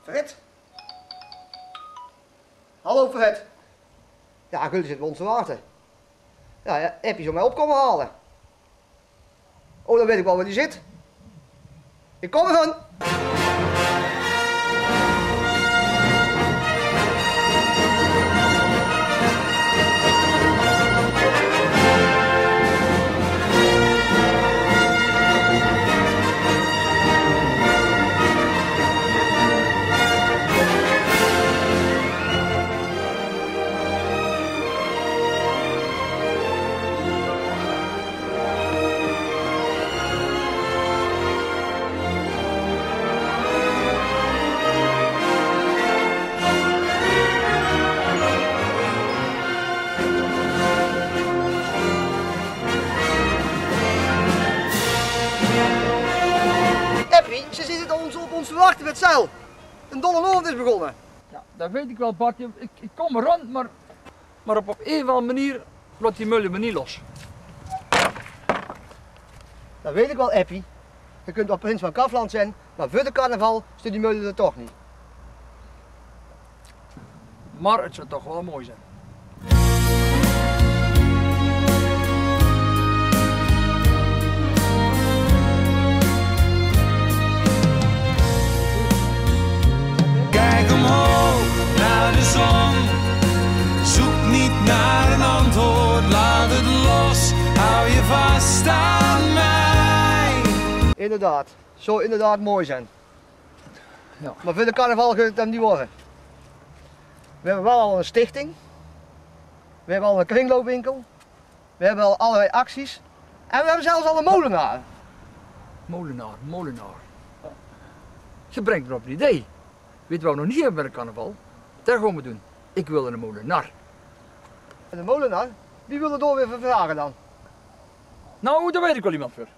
Fred? Hallo Fred. Ja, jullie zitten ons te wachten. Ja, heb je zo mij op komen halen? Oh, dan weet ik wel waar die zit. Ik kom ervan. Ze zitten op ons te wachten met zeil. Een dolle oorlog is begonnen. Ja, dat weet ik wel, Bart. Ik kom er rond, maar op een of andere manier laat die mullen me niet los. Dat weet ik wel, Eppie. Je kunt wel prins van Kafland zijn, maar voor de carnaval stuurt die mullen er toch niet. Maar het zou toch wel mooi zijn. Kijk omhoog naar de zon, zoek niet naar een antwoord, laat het los, hou je vast aan mij. Inderdaad, zou inderdaad mooi zijn. Ja. Maar voor de carnaval gaat het hem niet worden. We hebben wel al een stichting, we hebben al een kringloopwinkel, we hebben al allerlei acties en we hebben zelfs al een molenaar. Molenaar. Je brengt me op een idee. Weet wat we nog niet hebben bij de carnaval? Dat gaan we doen. Ik wil een molenaar. En de molenaar, wie wil er door weer vragen dan? Nou, daar weet ik wel iemand voor.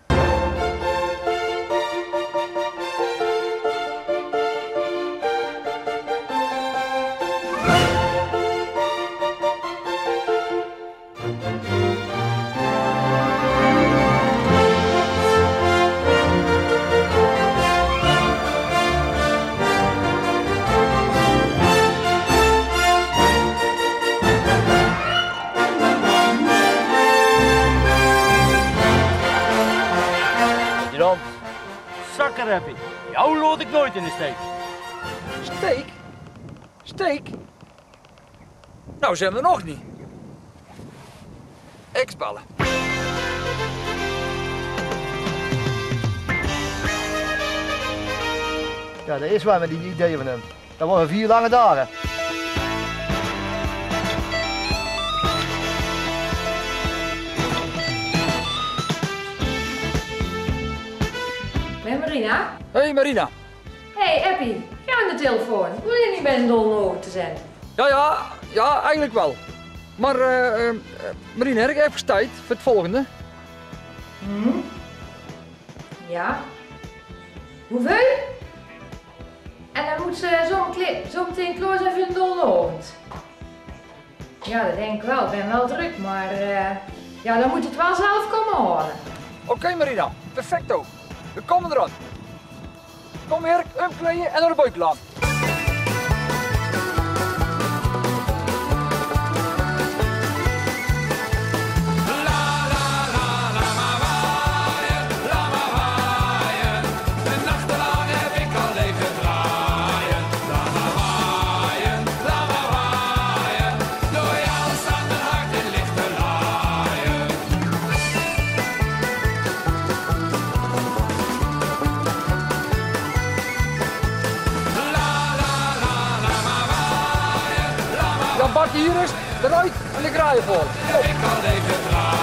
Zakker heb ik. Jou laat ik nooit in de steek. Steek? Nou, zijn we er nog niet. Ex-ballen. Ja, dat is waar met die ideeën van hem. Dat worden 4 lange dagen. Met Marina? Hey Marina. Hey Eppie, ga aan de telefoon. Wil je niet bij een dolle te zijn? Ja, eigenlijk wel. Maar Marina, heb ik even tijd voor het volgende? Ja. Hoeveel? En dan moet ze zo meteen klaar zijn voor een dolle. Ja, dat denk ik wel. Ik ben wel druk, maar ja, dan moet je het wel zelf komen halen. Oké Marina, perfecto. We komen eraan. Kom hier, omkleden en naar de buitenlaan. Bart, hier is de ruit en de graaien voor. Ik kan even draaien.